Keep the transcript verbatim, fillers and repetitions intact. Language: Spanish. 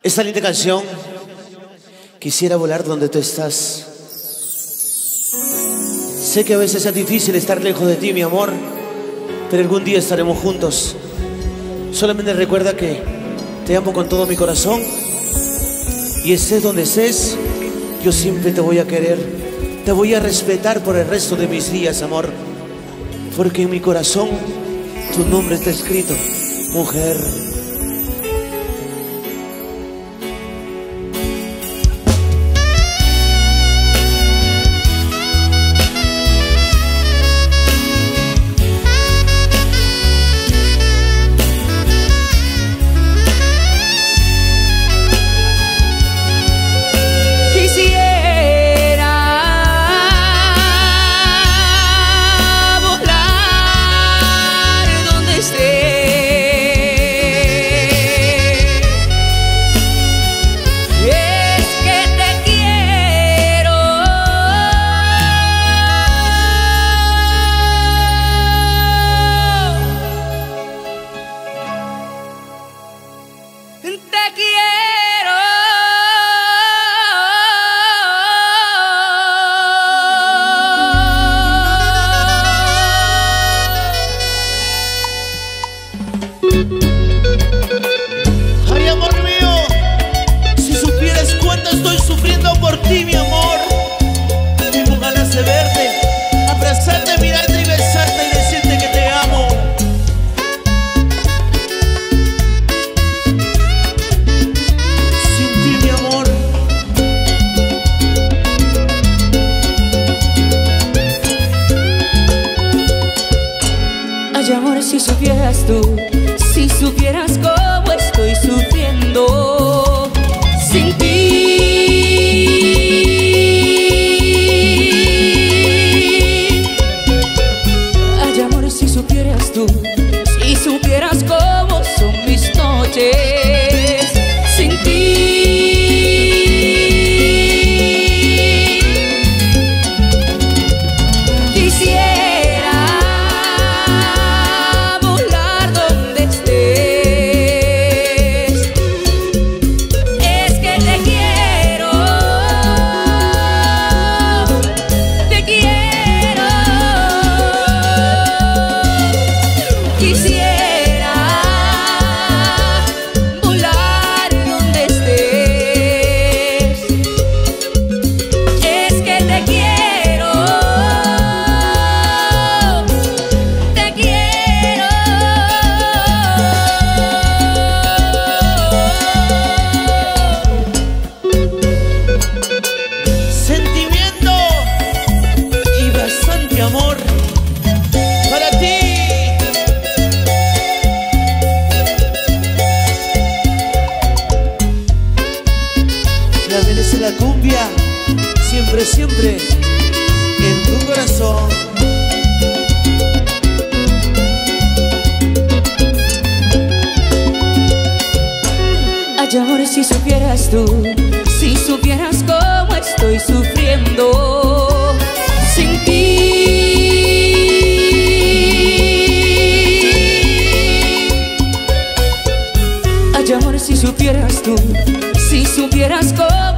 Esta linda canción, quisiera volar donde tú estás. Sé que a veces es difícil estar lejos de ti, mi amor, pero algún día estaremos juntos. Solamente recuerda que te amo con todo mi corazón, y estés donde estés, yo siempre te voy a querer. Te voy a respetar por el resto de mis días, amor, porque en mi corazón tu nombre está escrito, mujer. Te quiero. Ay, amor mío, si supieras cuánto estoy sufriendo por ti, mi amor. Tengo ganas de verte, abrazarte, mirarte y besarte y decirte que te amo. Ay, amor, si supieras tú, si supieras cómo estoy sufriendo sin ti. Ay, amor, si supieras tú, si supieras cómo son mis noches sin ti. Amor, para ti. La belleza de la cumbia, siempre, siempre en tu corazón. Ay, amor, si supieras tú, si supieras cómo estoy sufriendo sin ti. Ay, amor, si supieras tú, si supieras cómo